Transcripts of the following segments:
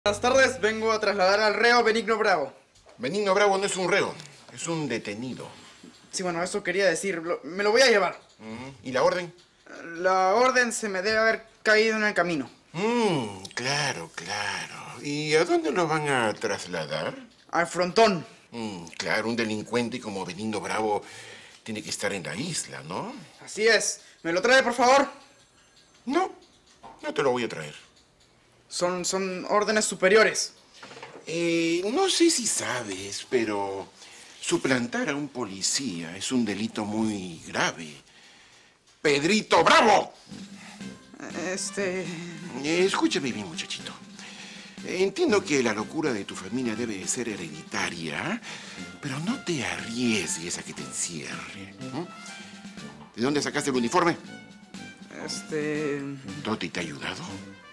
Buenas tardes, vengo a trasladar al reo Benigno Bravo. Benigno Bravo no es un reo, es un detenido. Sí, bueno, eso quería decir. Me lo voy a llevar. ¿Y la orden? La orden se me debe haber caído en el camino. Claro, claro. ¿Y a dónde lo van a trasladar? Al frontón. Claro, un delincuente como Benigno Bravo tiene que estar en la isla, ¿no? Así es. ¿Me lo trae, por favor? No, no te lo voy a traer. Son órdenes superiores. No sé si sabes, pero suplantar a un policía es un delito muy grave. ¡Pedrito Bravo! Escúchame bien, muchachito. Entiendo que la locura de tu familia debe ser hereditaria, pero no te arriesgues a que te encierre. ¿De dónde sacaste el uniforme? ¿Toti te ha ayudado?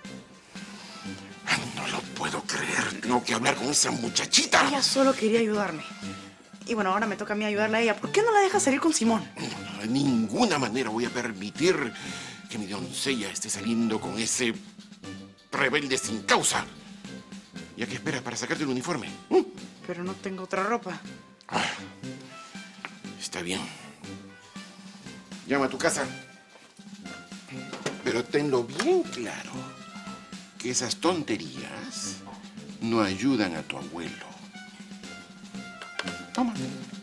No lo puedo creer. Tengo que hablar con esa muchachita. Ella solo quería ayudarme. Y bueno, ahora me toca a mí ayudarla a ella. ¿Por qué no la dejas salir con Simón? No, de ninguna manera voy a permitir que mi doncella esté saliendo con ese rebelde sin causa. ¿Y a qué esperas para sacarte el uniforme? Pero no tengo otra ropa. Está bien. Llama a tu casa. Pero tenlo bien claro que esas tonterías no ayudan a tu abuelo. Toma.